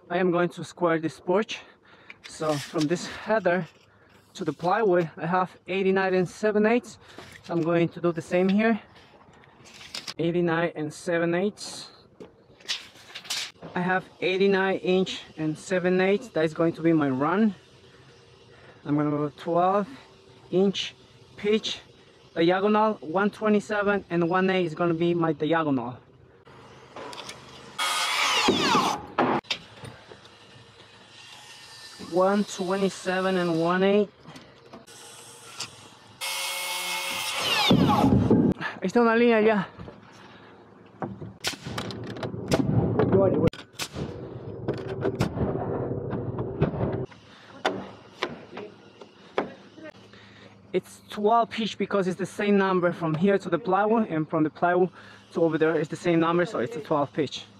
I am going to square this porch. So from this header to the plywood I have 89 7/8. So I'm going to do the same here. 89 7/8. I have 89 inch and 7/8. That is going to be my run. I'm going to go 12 inch pitch diagonal. 127 and 1/8 is going to be my diagonal. .127 and 1/8. Ahí está una línea ya. It's 12 pitch because it's the same number from here to the plywood, and from the plywood to over there is the same number, so it's a 12 pitch.